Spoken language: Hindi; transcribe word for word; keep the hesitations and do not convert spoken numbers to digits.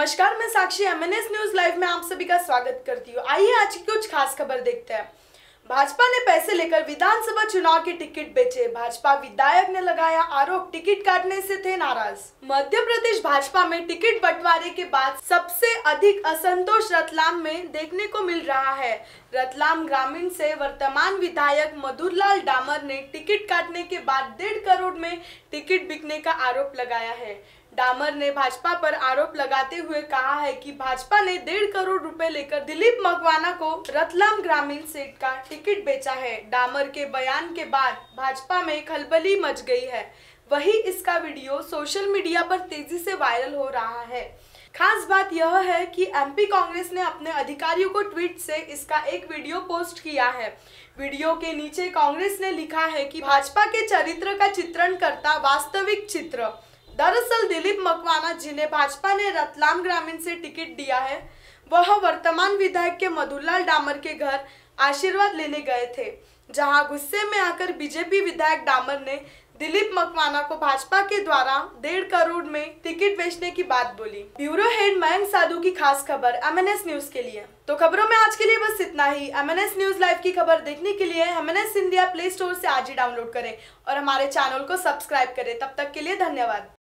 नमस्कार, मैं साक्षी एमएनएस न्यूज लाइव में आप सभी का स्वागत करती हूँ। आइए आज की कुछ खास खबर देखते हैं। भाजपा ने पैसे लेकर विधानसभा चुनाव के टिकट बेचे। भाजपा विधायक ने लगाया आरोप, टिकट काटने से थे नाराज। मध्य प्रदेश भाजपा में टिकट बंटवारे के बाद सबसे अधिक असंतोष रतलाम में देखने को मिल रहा है। रतलाम ग्रामीण से वर्तमान विधायक मधुरलाल डामर ने टिकट काटने के बाद डेढ़ करोड़ में टिकट बिकने का आरोप लगाया है। डामर ने भाजपा पर आरोप लगाते हुए कहा है कि भाजपा ने डेढ़ करोड़ रुपए लेकर दिलीप मकवाना को रतलाम ग्रामीण सीट का टिकट बेचा है। डामर के बयान के बाद भाजपा में खलबली मच गई है। वहीं इसका वीडियो सोशल मीडिया पर तेजी से वायरल हो रहा है। खास बात यह है कि एमपी कांग्रेस ने अपने अधिकारियों को ट्वीट से इसका एक वीडियो पोस्ट किया है। वीडियो के नीचे कांग्रेस ने लिखा है कि भाजपा के चरित्र का चित्रण करता वास्तविक चित्र। दरअसल दिलीप मकवाना, जिन्हें भाजपा ने रतलाम ग्रामीण से टिकट दिया है, वह वर्तमान विधायक के मधुरलाल डामर के घर आशीर्वाद लेने गए थे, जहां गुस्से में आकर बीजेपी विधायक डामर ने दिलीप मकवाना को भाजपा के द्वारा डेढ़ करोड़ में टिकट बेचने की बात बोली। ब्यूरो हेड मयंक साधु की खास खबर एमएनएस न्यूज के लिए। तो खबरों में आज के लिए बस इतना ही। एमएनएस न्यूज लाइव की खबर देखने के लिए एमएनएस इंडिया प्ले स्टोर से आज ही डाउनलोड करें और हमारे चैनल को सब्सक्राइब करें। तब तक के लिए धन्यवाद।